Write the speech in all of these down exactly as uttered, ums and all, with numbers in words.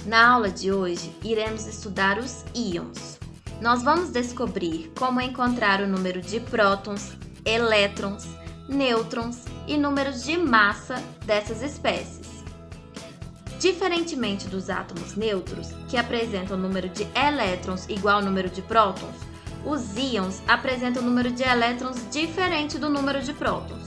Na aula de hoje, iremos estudar os íons. Nós vamos descobrir como encontrar o número de prótons, elétrons, nêutrons e números de massa dessas espécies. Diferentemente dos átomos neutros, que apresentam o número de elétrons igual ao número de prótons, os íons apresentam o número de elétrons diferente do número de prótons.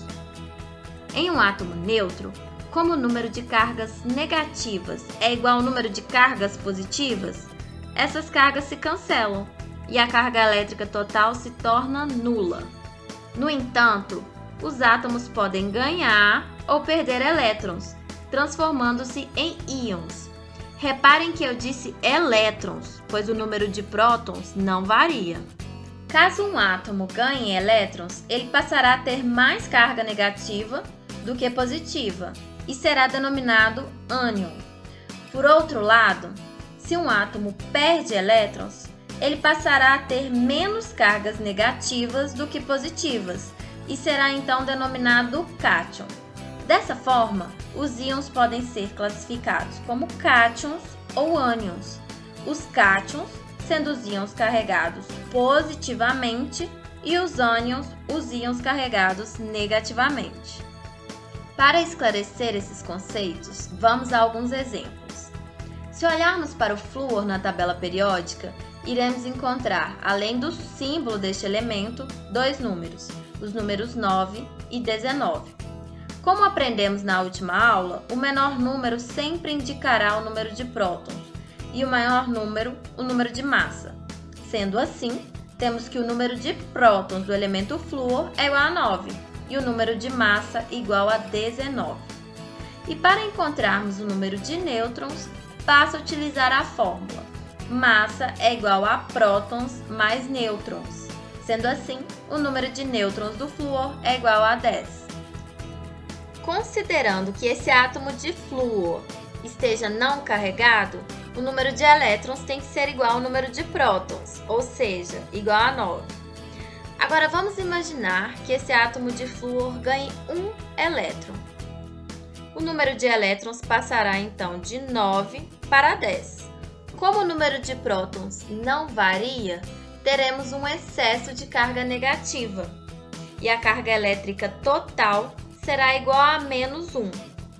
Em um átomo neutro, como o número de cargas negativas é igual ao número de cargas positivas, essas cargas se cancelam e a carga elétrica total se torna nula. No entanto, os átomos podem ganhar ou perder elétrons, transformando-se em íons. Reparem que eu disse elétrons, pois o número de prótons não varia. Caso um átomo ganhe elétrons, ele passará a ter mais carga negativa do que positiva e será denominado ânion. Por outro lado, se um átomo perde elétrons, ele passará a ter menos cargas negativas do que positivas e será então denominado cátion. Dessa forma, os íons podem ser classificados como cátions ou ânions. Os cátions sendo os íons carregados positivamente e os ânions, os íons carregados negativamente. Para esclarecer esses conceitos, vamos a alguns exemplos. Se olharmos para o flúor na tabela periódica, iremos encontrar, além do símbolo deste elemento, dois números, os números nove e dezenove. Como aprendemos na última aula, o menor número sempre indicará o número de prótons e o maior número, o número de massa. Sendo assim, temos que o número de prótons do elemento flúor é igual a nove e o número de massa igual a dezenove. E para encontrarmos o número de nêutrons, basta utilizar a fórmula. Massa é igual a prótons mais nêutrons. Sendo assim, o número de nêutrons do flúor é igual a dez. Considerando que esse átomo de flúor esteja não carregado, o número de elétrons tem que ser igual ao número de prótons, ou seja, igual a nove. Agora vamos imaginar que esse átomo de flúor ganhe um elétron. O número de elétrons passará então de nove para dez. Como o número de prótons não varia, teremos um excesso de carga negativa e a carga elétrica total será igual a menos um.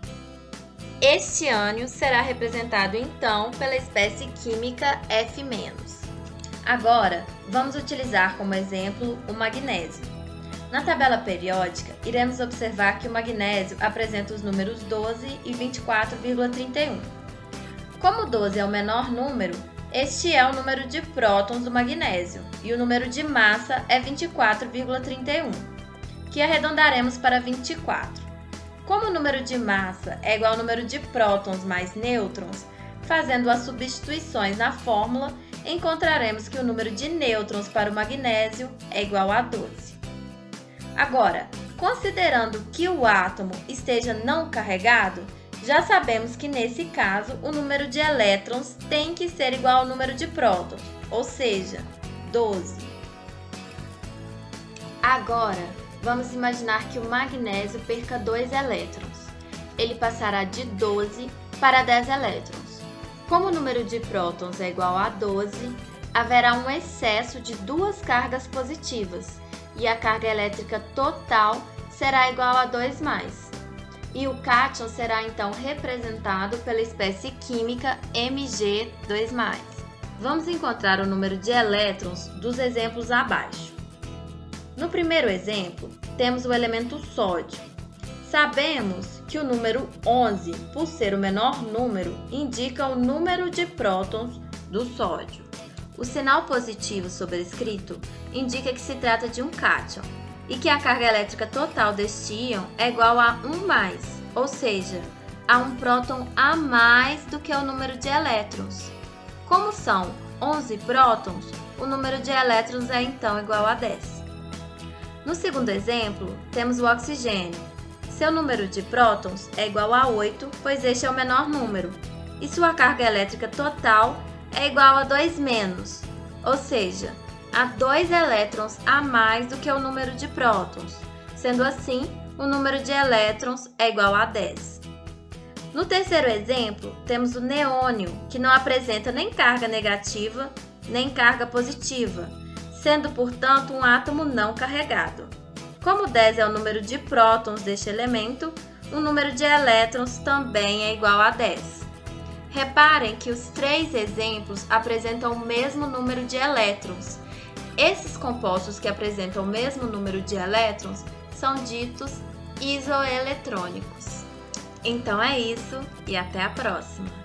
Este ânion será representado então pela espécie química F menos. Agora, vamos utilizar como exemplo o magnésio. Na tabela periódica, iremos observar que o magnésio apresenta os números doze e vinte e quatro vírgula trinta e um. Como doze é o menor número, este é o número de prótons do magnésio e o número de massa é vinte e quatro vírgula trinta e um, que arredondaremos para vinte e quatro. Como o número de massa é igual ao número de prótons mais nêutrons, fazendo as substituições na fórmula, encontraremos que o número de nêutrons para o magnésio é igual a doze. Agora, considerando que o átomo esteja não carregado, já sabemos que nesse caso o número de elétrons tem que ser igual ao número de prótons, ou seja, doze. Agora, vamos imaginar que o magnésio perca dois elétrons. Ele passará de doze para dez elétrons. Como o número de prótons é igual a doze, haverá um excesso de duas cargas positivas e a carga elétrica total será igual a dois mais. E o cátion será então representado pela espécie química M G dois mais. Vamos encontrar o número de elétrons dos exemplos abaixo. No primeiro exemplo, temos o elemento sódio. Sabemos que o número onze, por ser o menor número, indica o número de prótons do sódio. O sinal positivo sobrescrito indica que se trata de um cátion e que a carga elétrica total deste íon é igual a um mais, ou seja, a um próton a mais do que o número de elétrons. Como são onze prótons, o número de elétrons é então igual a dez. No segundo exemplo, temos o oxigênio. Seu número de prótons é igual a oito, pois este é o menor número, e sua carga elétrica total é igual a dois menos, ou seja, a dois elétrons a mais do que o número de prótons. Sendo assim, o número de elétrons é igual a dez. No terceiro exemplo, temos o neônio, que não apresenta nem carga negativa, nem carga positiva, sendo, portanto, um átomo não carregado. Como dez é o número de prótons deste elemento, o número de elétrons também é igual a dez. Reparem que os três exemplos apresentam o mesmo número de elétrons. Esses compostos que apresentam o mesmo número de elétrons são ditos isoeletrônicos. Então é isso e até a próxima!